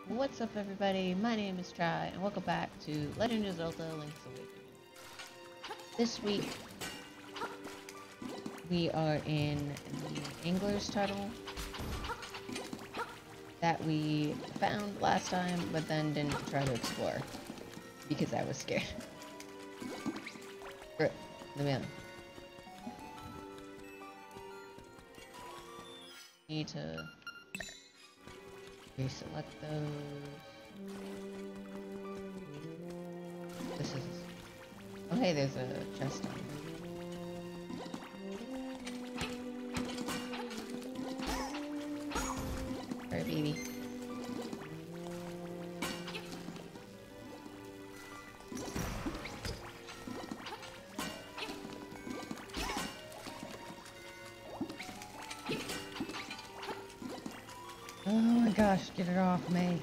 What's up, everybody? My name is Chai, and welcome back to Legend of Zelda: Link's Awakening. This week, we are in the Angler's Tunnel that we found last time, but then didn't try to explore because I was scared. Let me in. Need to reselect those. This is... Oh hey, there's a chest down there. Alright, baby. Oh my gosh, get it off me.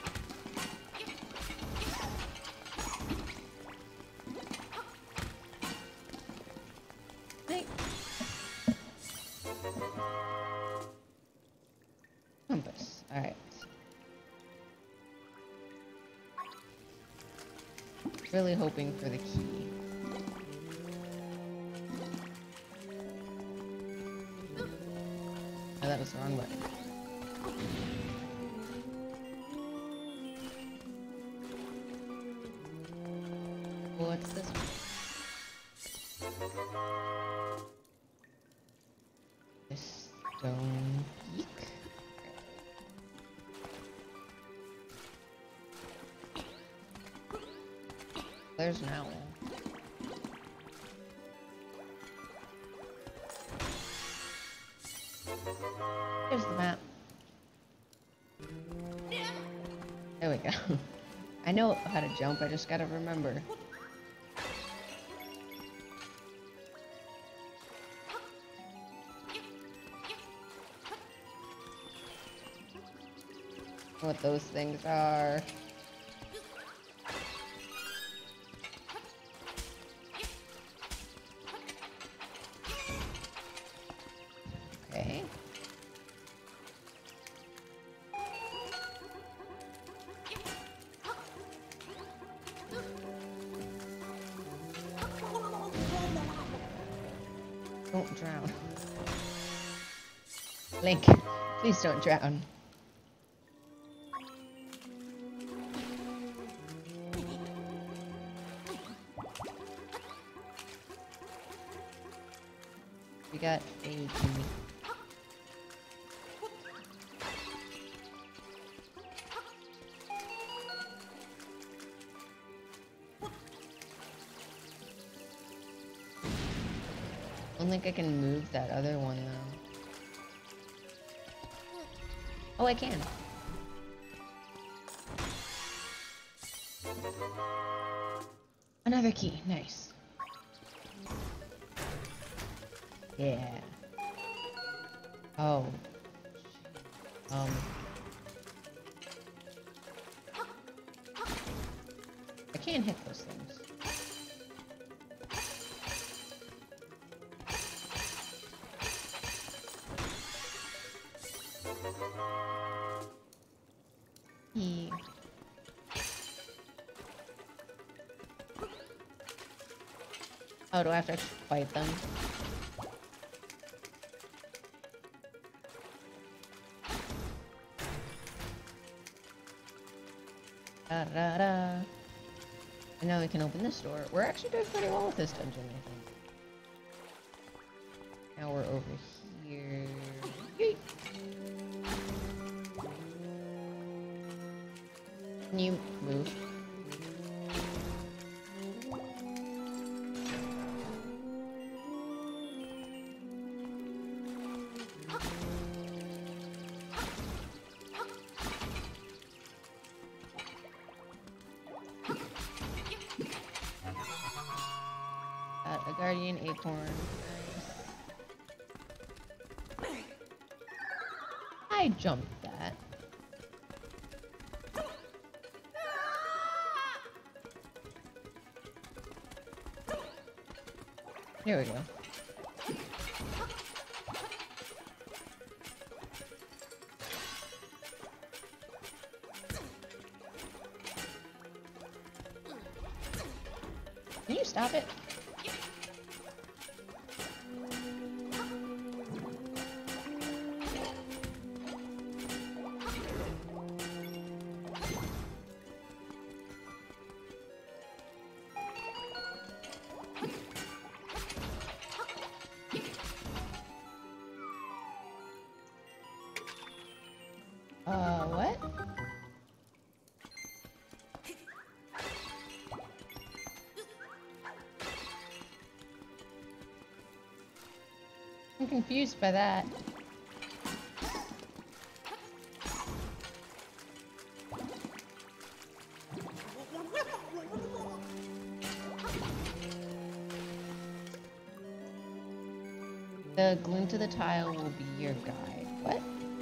Hey. Compass. Alright. Really hoping for the key. Oh, that was the wrong button. What's this one? This stone peak? There's an owl. Here's the map. There we go. I know how to jump, I just gotta remember. What those things are. Okay. Don't drown. Link, please don't drown. We got a key. I don't think I can move that other one though. Oh, I can. Another key, nice. Yeah. Oh. I can't hit those things. Yeah. Oh, do I have to actually fight them? Da-da-da. And now we can open this door. We're actually doing pretty well with this dungeon, I think. Now we're over here. Yeet. Can you move? A guardian acorn. Nice. I jumped that. There we go. Can you stop it? What? I'm confused by that. The glue to the tile will be your guide. What?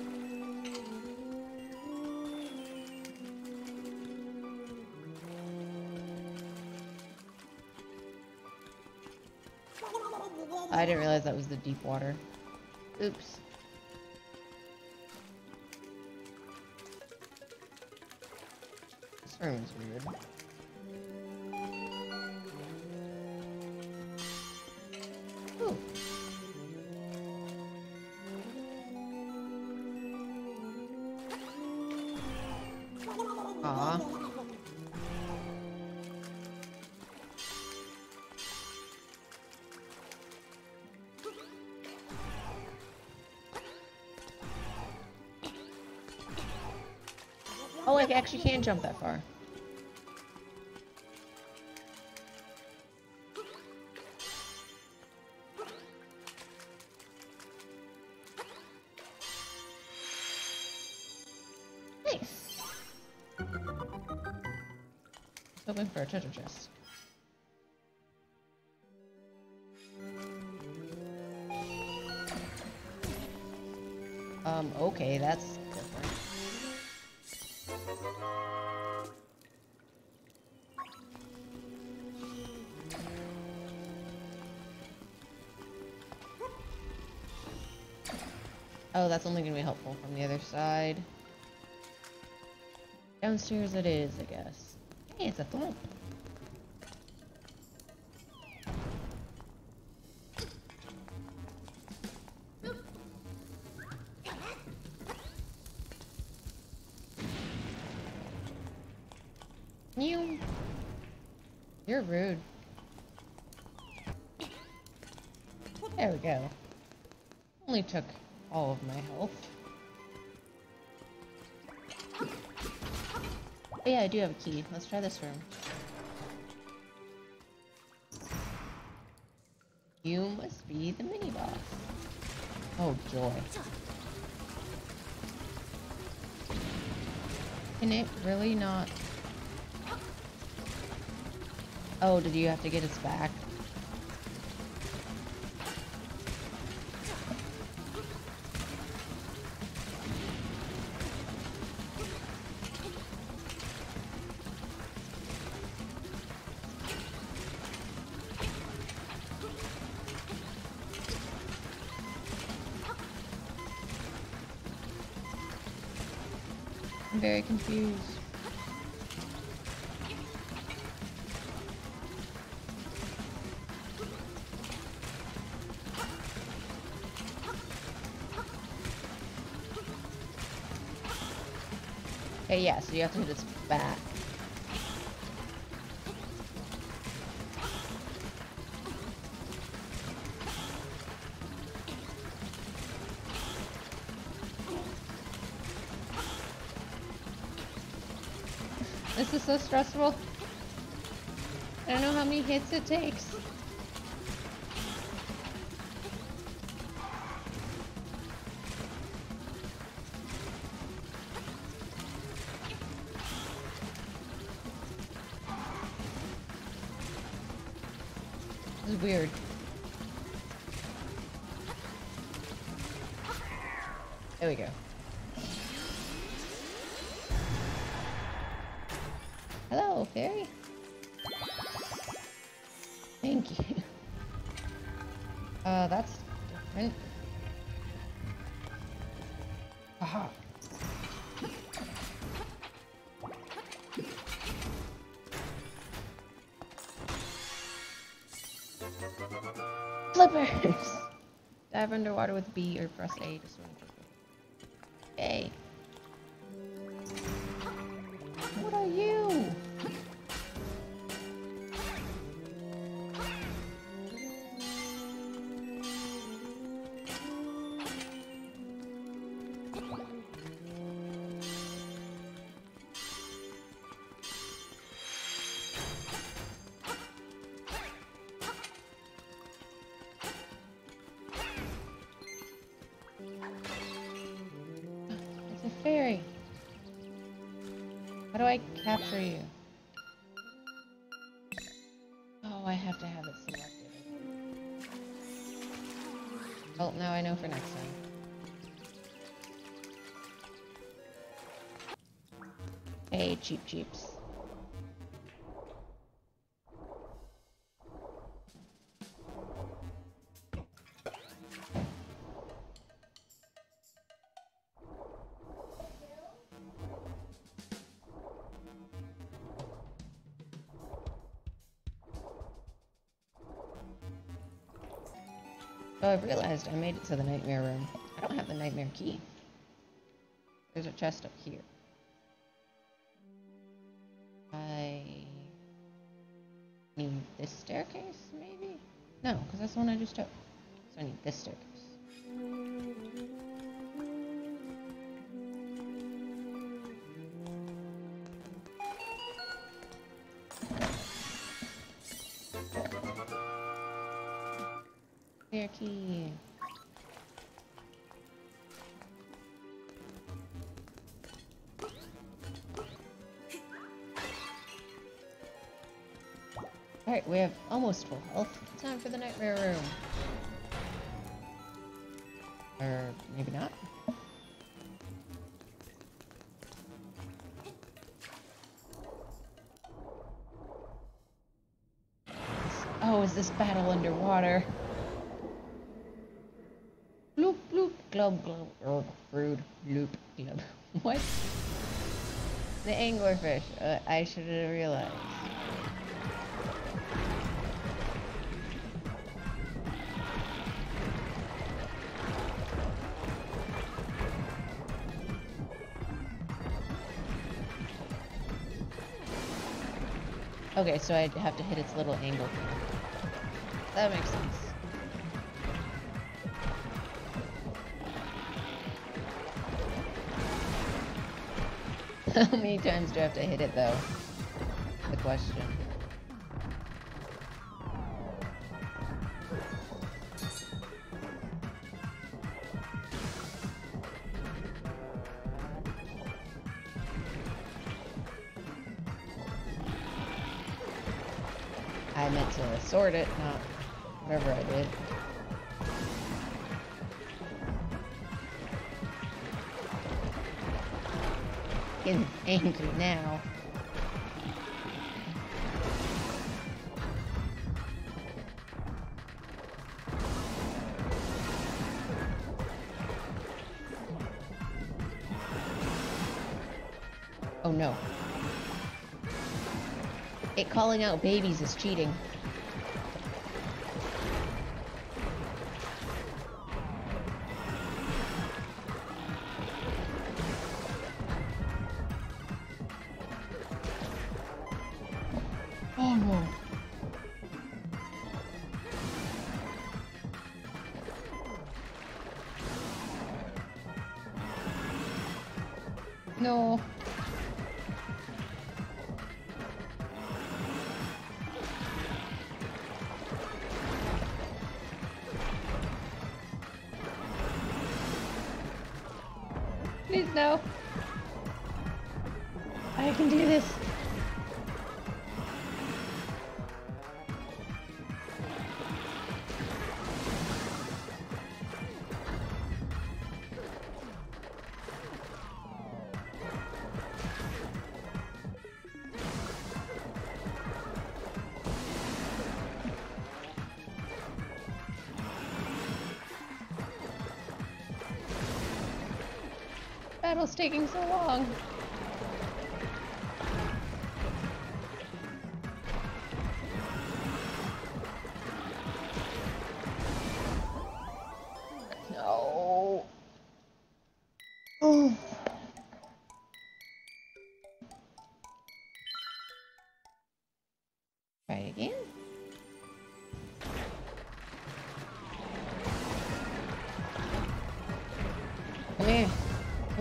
I didn't realize that was the deep water. Oops. This room is weird. Ooh. Aw. Oh, I actually can jump that far. Nice. Hoping for a treasure chest. Okay, that's different. Oh, that's only gonna be helpful from the other side. Downstairs it is, I guess. Hey, it's a thump. You're rude. There we go. Only took all of my health. Oh yeah, I do have a key. Let's try this room. You must be the mini-boss. Oh, joy. Can it really not... Oh, did you have to get us back? I'm very confused. Okay, yeah, so you have to hit its back. This is so stressful. I don't know how many hits it takes. This is weird. There we go. Hello, fairy. Thank you. That's different. Aha. flippers! Dive underwater with B or press A to swim. A. What are you? It's a fairy. How do I capture you? Oh, I have to have it selected. Well, now I know for next time. Hey, cheap cheeps. Oh, I've realized I made it to the nightmare room. I don't have the nightmare key. There's a chest up here. I need this staircase, maybe? No, because that's the one I just took. So I need this staircase. Stair key. Alright, we have almost full health. Time for the nightmare room. Or maybe not. Oh, is this battle underwater? Bloop, bloop, glub, glub, rude, loop, glub. What? The anglerfish. I should have realized. Okay, so I have to hit its little angle thing. That makes sense. How many times do I have to hit it, though? The question. I meant to sort it, not whatever I did. Getting angry now. Oh no. It calling out babies is cheating. Oh no. No. Please no. I can do this. Battle's taking so long.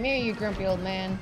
Come here, you grumpy old man.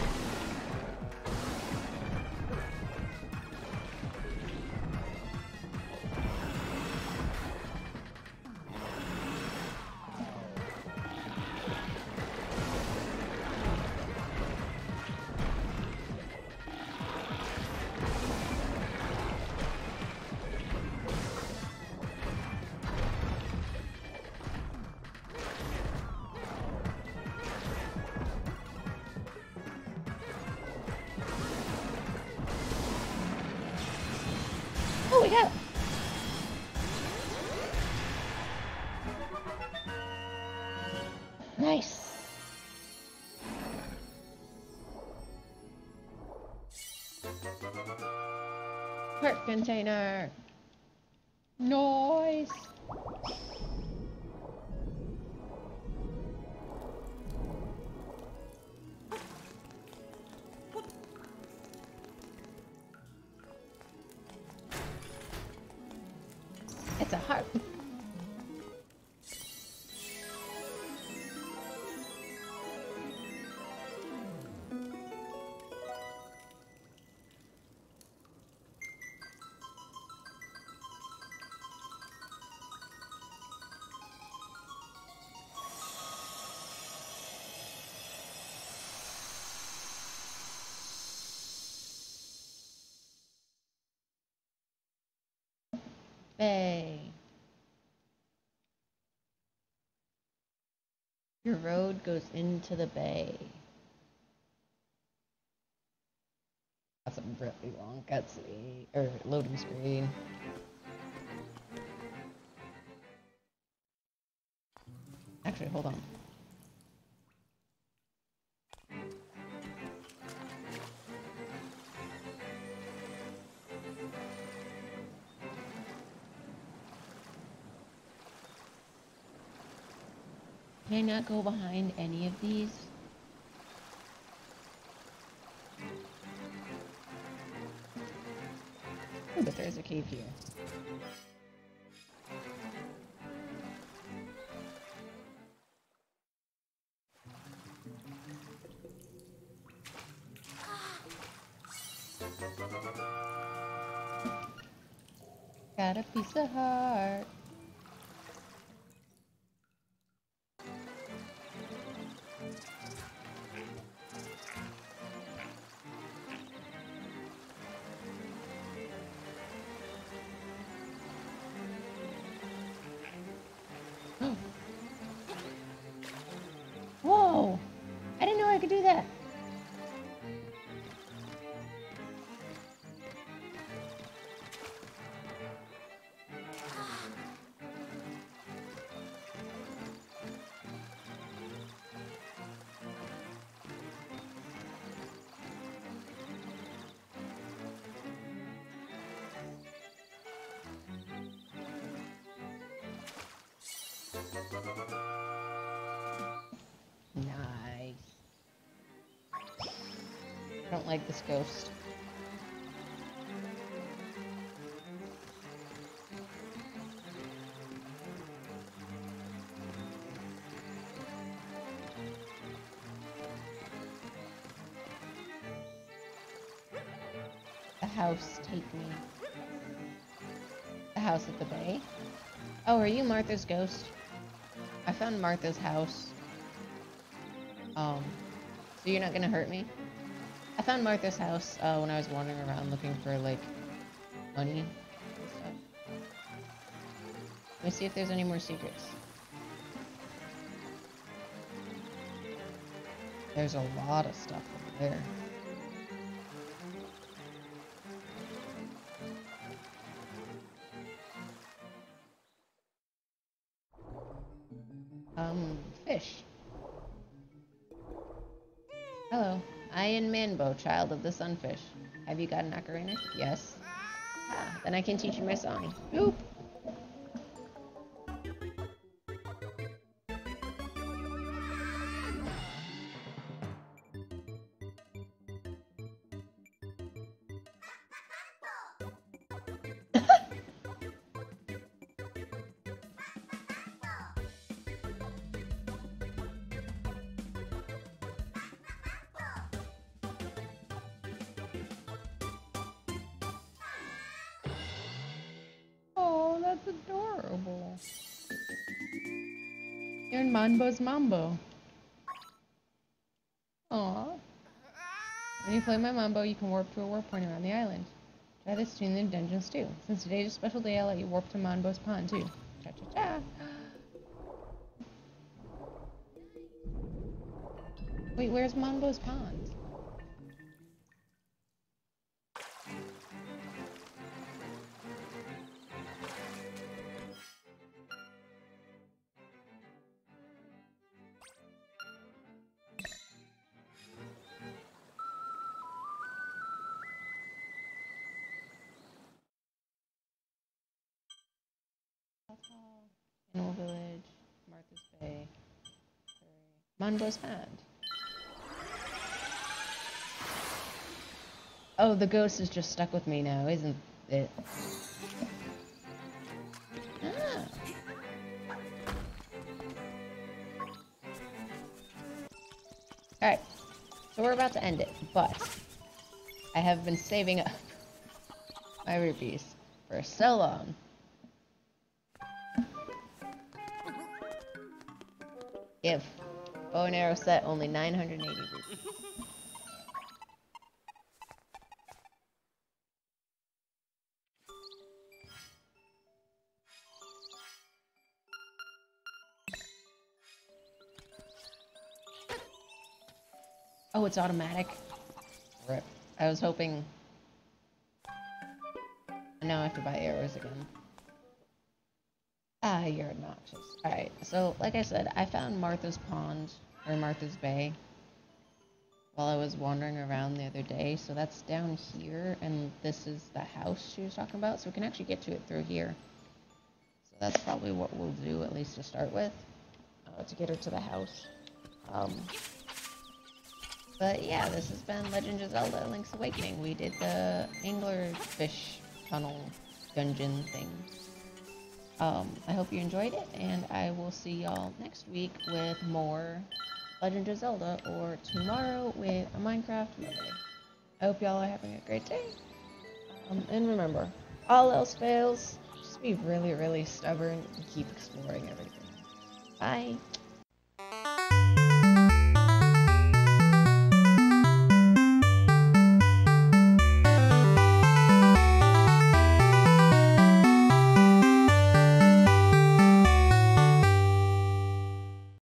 Oh, we got it. Nice. Heart container. Nice. It's a heart. Bay. Your road goes into the bay. That's a really long cutscene or loading screen. Actually, hold on. Can I not go behind any of these? Oh, but there's a cave here. Got a piece of heart. Whoa! I didn't know I could do that. Nice. I don't like this ghost. The house, take me. The house at the bay? Oh, are you Martha's ghost? I found Martha's house. So you're not gonna hurt me? I found Martha's house when I was wandering around looking for, like, money and stuff. Let me see if there's any more secrets. There's a lot of stuff over there. Fish. Hello. I am Manbo, child of the sunfish. Have you got an ocarina? Yes. Ah, then I can teach you my song. Boop! You're in Mambo's Mambo. Aww. When you play my Mambo, you can warp to a warp point around the island. Try this tune in the dungeons too. Since today's a special day, I'll let you warp to Mambo's pond too. Cha-cha-cha. Wait, where's Mambo's pond? Animal Village, Martha's Bay, Mambo's pond. Oh, the ghost is just stuck with me now, isn't it? Ah. Alright, so we're about to end it, but I have been saving up my rupees for so long. If bow and arrow set only 980 rupees. Oh, it's automatic. Rip. I was hoping. Now I have to buy arrows again. Ah, you're obnoxious. Alright, so like I said, I found Martha's Pond, or Martha's Bay, while I was wandering around the other day. So that's down here, and this is the house she was talking about, so we can actually get to it through here. So that's probably what we'll do, at least to start with, to get her to the house. But yeah, this has been Legend of Zelda Link's Awakening. We did the anglerfish tunnel dungeon thing. I hope you enjoyed it, and I will see y'all next week with more Legend of Zelda, or tomorrow with a Minecraft Monday. I hope y'all are having a great day. And remember, all else fails, just be really, really stubborn and keep exploring everything. Bye!